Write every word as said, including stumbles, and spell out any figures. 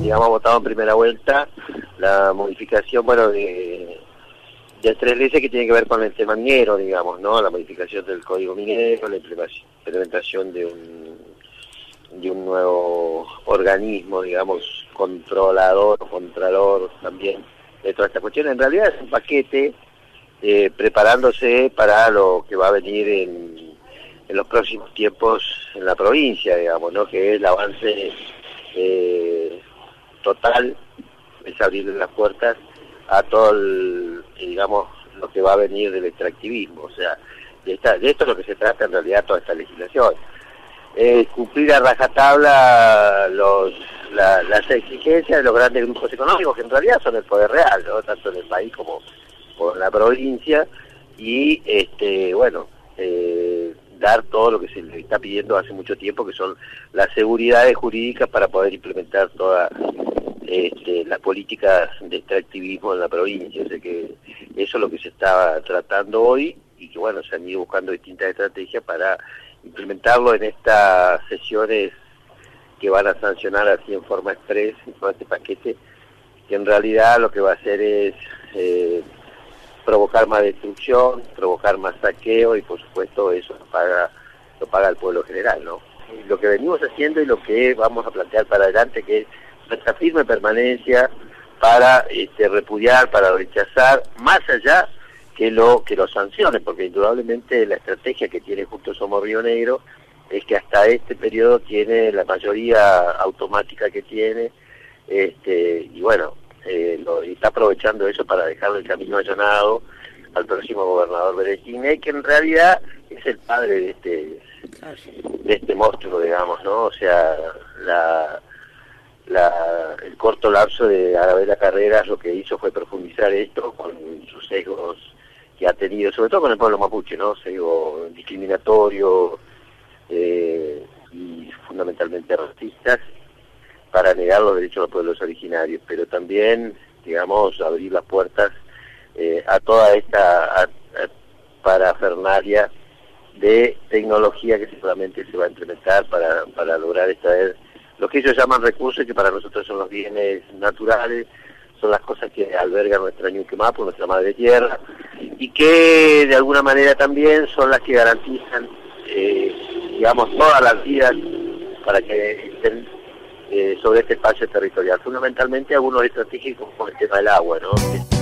digamos, votado en primera vuelta la modificación, bueno, de, de tres leyes que tienen que ver con el tema minero, digamos, ¿no? La modificación del Código Minero, la implementación de un, de un nuevo organismo, digamos, controlador, contralor también, de toda esta cuestión. En realidad es un paquete eh, preparándose para lo que va a venir en, en los próximos tiempos en la provincia, digamos, ¿no? Que es el avance eh, total, es abrirle las puertas a todo el, digamos, lo que va a venir del extractivismo. O sea, de, esta, de esto es lo que se trata en realidad toda esta legislación. Eh, cumplir a rajatabla los, la, las exigencias de los grandes grupos económicos, que en realidad son el poder real, ¿no? Tanto en el país como, como en la provincia, y este bueno, eh, dar todo lo que se le está pidiendo hace mucho tiempo, que son las seguridades jurídicas para poder implementar todas este, las políticas de extractivismo en la provincia. O sea que eso es lo que se está tratando hoy, y que bueno, se han ido buscando distintas estrategias para implementarlo en estas sesiones que van a sancionar así en forma express, en todo este paquete, que en realidad lo que va a hacer es eh, provocar más destrucción, provocar más saqueo, y por supuesto eso lo paga, lo paga el pueblo general, ¿no? Y lo que venimos haciendo y lo que vamos a plantear para adelante, que es nuestra firme permanencia para este, repudiar, para rechazar, más allá que lo que lo sancione, porque indudablemente la estrategia que tiene Juntos Somos Río Negro es que hasta este periodo tiene la mayoría automática que tiene, este, y bueno, eh, lo, y está aprovechando eso para dejarle el camino allanado al próximo gobernador Berejine, que en realidad es el padre de este, de este monstruo, digamos, ¿no? O sea, la... La, el corto lapso de Arabela Carreras lo que hizo fue profundizar esto con sus sesgos que ha tenido, sobre todo con el pueblo mapuche, ¿no? Sesgo discriminatorio eh, y fundamentalmente racistas, para negar los derechos de los pueblos originarios, pero también, digamos, abrir las puertas eh, a toda esta a, a parafernalia de tecnología que seguramente se va a implementar para, para lograr extraer lo que ellos llaman recursos, que para nosotros son los bienes naturales, son las cosas que alberga nuestra Ñuque Mapu, nuestra madre tierra, y que de alguna manera también son las que garantizan, eh, digamos, todas las vidas para que estén eh, sobre este espacio territorial. Fundamentalmente algunos estratégicos como el tema del agua, ¿no?